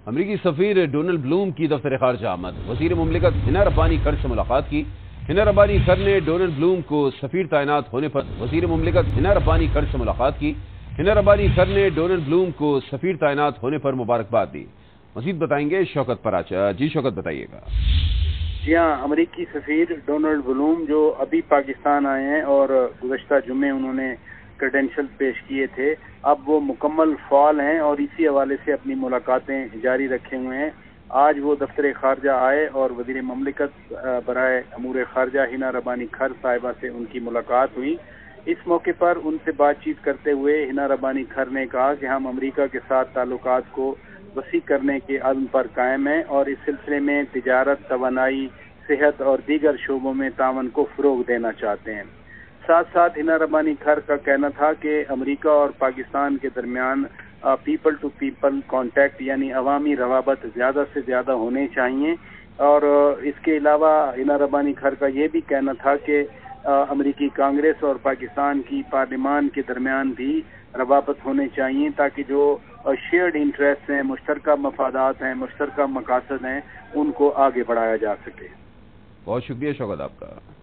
امریکی سفیر ڈونلڈ بلوم کی دفتر خارجہ آمد۔ وزیر مملکت ہنا ربانی کھر سے ملاقات کی۔ ہنا ربانی کھر نے ڈونلڈ بلوم کو سفیر تعینات ہونے پر وزیر مملکت ہنا ربانی کھر سے ملاقات کی۔ ہنا ربانی کھر نے ڈونلڈ بلوم کو سفیر تعینات ہونے پر مبارکباد دی۔ مزید بتائیں گے شوکت پراچا۔ جی شوکت، بتائیے گا۔ جی ہاں، امریکی سفیر ڈونلڈ بلوم جو ابھی پاکستان آئے ہیں اور گزشتہ جمعے انہوں نے کریڈینشل پیش کیے تھے، اب وہ مکمل فعال ہیں اور اسی حوالے سے اپنی ملاقاتیں جاری رکھے ہوئے ہیں۔ آج وہ دفتر خارجہ آئے اور وزیر مملکت برائے امور خارجہ ہنا ربانی کھر صاحبہ سے ان کی ملاقات ہوئی۔ اس موقع پر ان سے بات چیت کرتے ہوئے ہنا ربانی کھر نے کہا کہ ہم امریکہ کے ساتھ تعلقات کو وسیع کرنے کے عزم پر قائم ہیں اور اس سلسلے میں تجارت، توانائی، صحت اور دیگر شعبوں میں تعاون کو فروغ دینا چاہتے ہیں۔ ساتھ ساتھ ہنا ربانی کھر کا کہنا تھا کہ امریکہ اور پاکستان کے درمیان پیپل ٹو پیپل کانٹیکٹ یعنی عوامی روابط زیادہ سے زیادہ ہونے چاہیے، اور اس کے علاوہ ہنا ربانی کھر کا یہ بھی کہنا تھا کہ امریکی کانگریس اور پاکستان کی پارلیمان کے درمیان بھی روابط ہونے چاہیے تاکہ جو شیئرڈ انٹرسٹ ہیں، مشترکہ مفادات ہیں، مشترکہ مقاصد ہیں، ان کو آگے بڑھایا جا سکے۔ بہت شکریہ شوکت آپ کا۔